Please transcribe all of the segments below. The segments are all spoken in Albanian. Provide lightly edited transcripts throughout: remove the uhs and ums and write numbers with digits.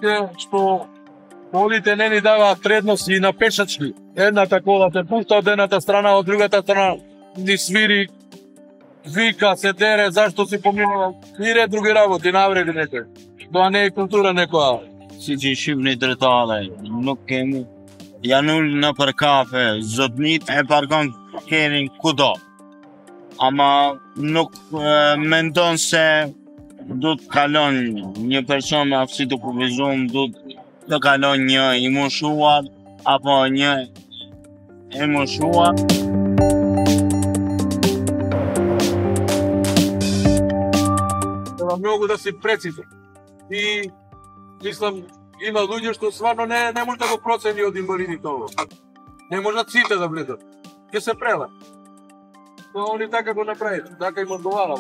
е што колите не ни даваат предност и на пешачки. Едната кола те пушта од едната страна, од другата страна ни свири, вика, се дере, зашто си поминува и ред други работи, навреди некој. Тоа не е култура некоја. Siç shifni dritare, nuk kemi janë ullë në për kafe, zotnit e parkon kerin kudo. Ama nuk mendon se du të kalon një person me aftësi të kufizuar, du të kalon një i moshuar apo një e moshuar. Треба многу да си прецизен. И мислам, има луѓе што стварно не може да го процени од инвалидите ово. Не можат сите да влезат. Ќе се прела. Тоа они така го направи, така им одговарало.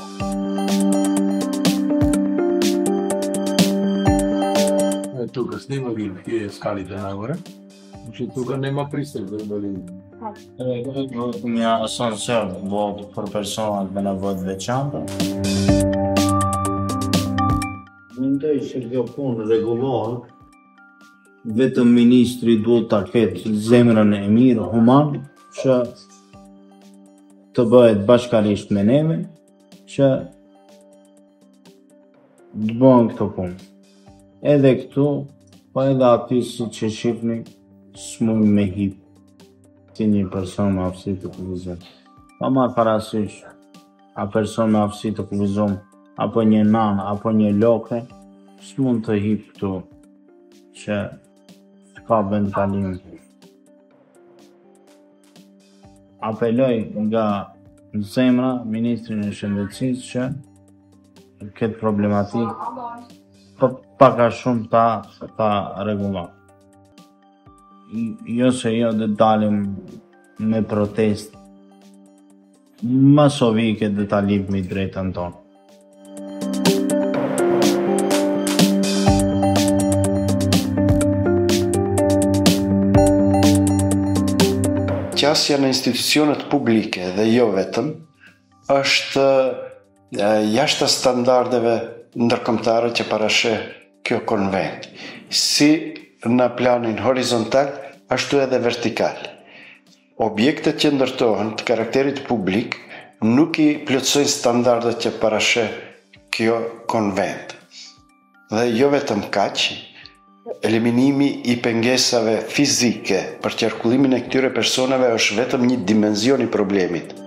Тука снима ги тие скалите нагоре. Значи тука нема пристап за инвалиди. Një asansor bo për personat me nevojë të veçanta. Mendoj se kjo punë rregullohet, vetëm ministri duhet ta ketë zemrën e mirë, human, që të bëhet bashkërisht me neve, që të bëhen këto punë. Edhe këtu, po edhe aty si që shifni, s'mund me hip ti një person me aftësi të kufizuar. Pa marrë parasysh, a person me aftësi të kufizuar, apo një nan, apo një lokë, s'mund të hip këtu, që ka vend kalim. Apeloj nga zemra Ministrin e Shëndetësisë që këtë problematikë paka shumë ta rregullon. Jo se jo dhe dalim me protest masovike dhe ta lipmi drejtën tonë. Qasja në institucionet publike dhe jo vetëm është jashtë standardeve ndërkombëtare që parasheh kjo konvent, si në planin horizontal, ashtu edhe vertikal. Objektet që ndërtohen të karakterit publik nuk i plotësojnë standardet që parasheh kjo konvent. Dhe jo vetëm kaq, eliminimi i pengesave fizike për qarkullimin e këtyre personave është vetëm një dimension i problemit.